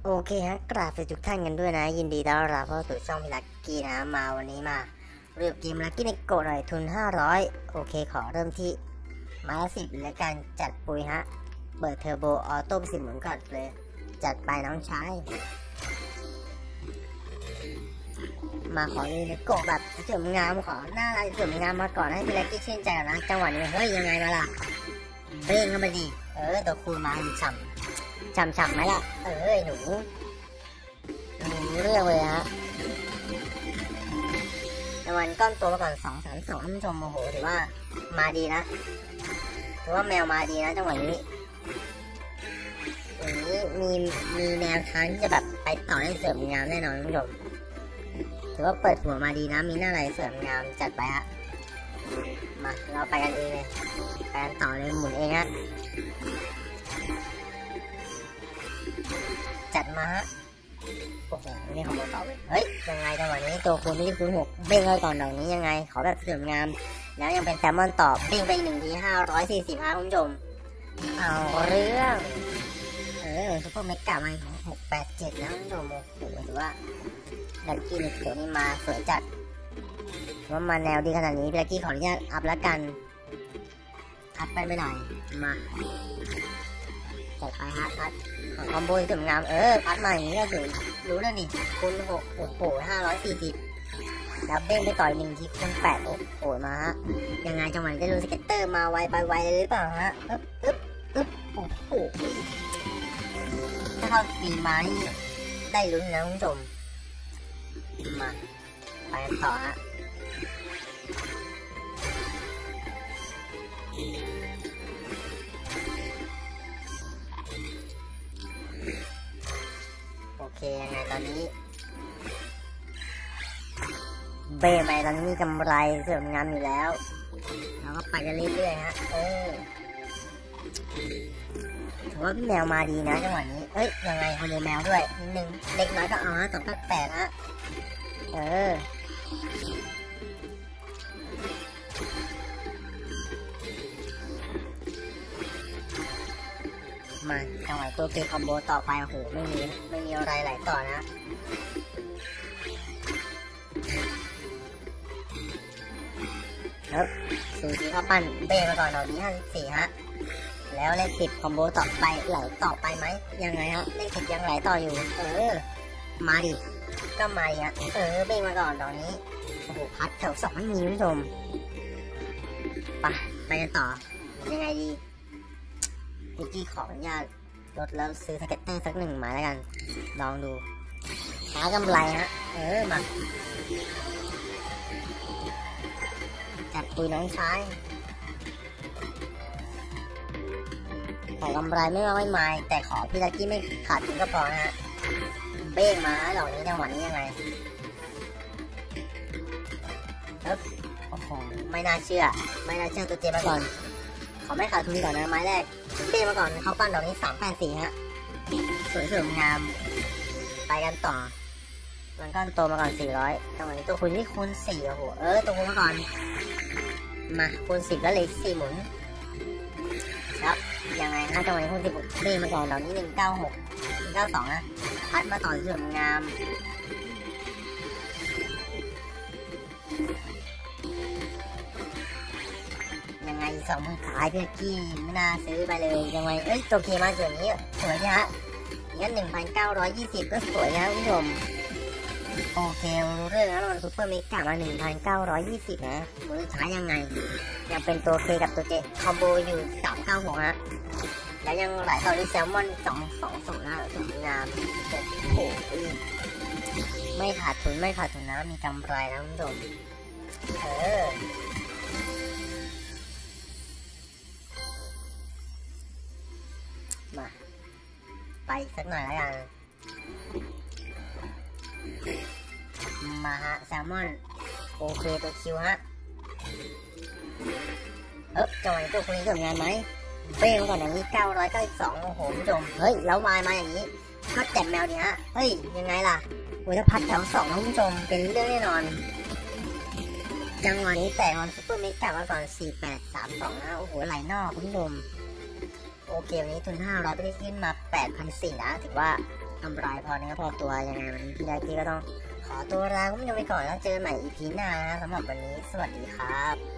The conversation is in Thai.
โอเคฮะกราบสวัสดีทุกท่านกันด้วยนะยินดีต้อนรับเข้าสู่ช่องพี่ลักกี้นะมาวันนี้มาเรียบเกมลักกี้ในโกดหน่อยทุน500โอเคขอเริ่มที่ไม้ละ10และการจัดปุ๋ยฮะเปิดเทอร์โบออโต้ไป10หมุนก่อนเลยจัดไปน้องชายมาขอเลยในโกดแบบเสริมงามขอหน้าลายเสริมงามมาก่อนให้พี่ลักกี้ชื่นใจก่อนนะจังหวะนี้เฮ้ยยังไงมาล่ะเบ้งเข้ามาดิตัวคูณมาฉ่ำไหมล่ะหนูเรื่องเลยฮะรางวัลก้อนตัวมาก่อน2-3-2ท่านผู้ชมโอ้โหถือว่ามาดีนะถือว่าแมวมาดีนะจังหวะนี้อย่างนี้มีแนวทางที่จะแบบไปต่อได้เสริมงามแน่นอนท่านผู้ชมถือว่าเปิดหัวมาดีนะมีหน้าไหลเสริมงามจัดไปฮะมาเราไปกันเองเลยไปกันต่อเลยหมุนเองฮะจัดมาฮะโอ้โหนี่ของโมต่อเลยเฮ้ยยังไงจังหวะนี้ตัวคูณไม่ได้คูณ6เบ้งเลยก่อนดอกนี้ยังไงขอแบบเสริมงามแล้วยังเป็นแซลมอนต่อเบ้งไป1 ที540คุณผู้ชมเอาเรื่องซุปเปอร์เมกะมา687แล้วคุณผู้ชมโอ้โหถือว่าลักกี้ในตัวนี้มาสวยจัดว่ามาแนวดีขนาดนี้ลักกี้ขออนุญาตอัพแล้วกันอัพไปไม่หน่อยมาจัดไปฮะพัดของคอมโบสวยงามพัดมาอย่างนี้ก็คือรู้แล้วนี่คูณ6โอ้โห540แล้วเบ้งไปต่อย1 ทีคูณ8โอ้โหมาฮะยังไงจังหวะจะดูสเก็ตเตอร์มาไวไปไวเลยหรือเปล่าฮะโอ้โหถ้าเข้าฟรีมานี่ได้ลุ้นนะคุณผู้ชมมาไปกันต่อฮะโอเคยังไงตอนนี้เบ้ไปตอนนี้มีกำไรเสริมงามอยู่แล้วเราก็ไปกันเรื่อยๆฮะถือว่าพี่แมวมาดีนะจังหวะนี้ยังไงขโมยแมวด้วยนิดนึงเล็กน้อยก็เอาฮะ288ฮะมาจังหวะตัวเกมคอมโบต่อไปโอ้โหไม่มีอะไรไหลต่อนะสูสีเข้าปั้นเบ้มาก่อนดอกนี้54ฮะแล้วเลข10คอมโบต่อไปไหลต่อไปไหมยังไงฮะเลข10ยังไหลต่ออยู่มาดิก็มาดิฮะเบ้มาก่อนดอกนี้โอ้โหพัดแถว2ไม่มีคุณผู้ชมไปกันต่อยังไงดีพี่กี้ขออนุญาตลดแล้วซื้อสเก็ตเตอร์สัก1หมายแล้วกันลองดูหากำไรฮะมาจัดปุยน้องชายขอกำไรไม่มากไม่มายแต่ขอพี่ลักกี้ไม่ขาดทุนก็พอนะฮะเบ้งมาดอกนี้จังหวะนี้ยังไงโอ้โหไม่น่าเชื่อตัวเจมาก่อนขอไม่ขาดทุนก่อนนะไม้แรกเบ้มาก่อนเขาปั้นดอกนี้384ฮะสวยงามไปกันต่อมันก้อนโตมาก่อน400จังหวะนี้ตัวคุณนี่คูณ4โอ้โหตัวคุณมาก่อนมาคูณ10แล้วเลย4หมุนแล้วยังไงฮะจังหวะนี้คูณ10เบ้มาก่อนดอกนี้196 192นะพัดมาต่อสวยงามยังไง2มือขายพี่กี้ไม่น่าซื้อไปเลยยังไงตัวเกมมาส่วนนี้สวยฮะงั้น1,920ก็สวยนะคุณผู้ชมโอเครู้เรื่องแล้วมันซุปเปอร์เมกะมา1,920นะมือท้ายยังไงยังเป็นตัวเคกับตัวเจคอมโบอยู่396ฮะแล้วยังไหลต่อด้วยแซลมอน220นะสวยงามโอ้โหไม่ขาดทุนนะมีกำไรนะคุณผู้ชมมาไปสักหน่อยแล้วกันมาฮะแซลมอนโอเคตัวคิวฮะจังหวะตัวคนนี้ทำงานไหมเป้งก่อนอย่างนี้992โอ้โหคุณผู้ชมแล้วมาอย่างนี้พัดแจกแมวเนี่ยฮะยังไงล่ะถ้าพัดแถว2คุณผู้ชมเป็นเรื่องแน่นอนจังหวะนี้แต่ออนซุปเปอร์เมกะมาก่อน4832นะโอ้โหไหลนอกคุณผู้ชมโอเควันนี้ทุน500ไปได้ขึ้นมา8,400นะถือว่ากำไรพอเนื้อพอตัวยังไงวันนี้พี่ไดกี้ก็ต้องขอตัวลาคุณผู้ชมไปก่อนแล้วเจอกันใหม่ EP หน้านะสำหรับวันนี้สวัสดีครับ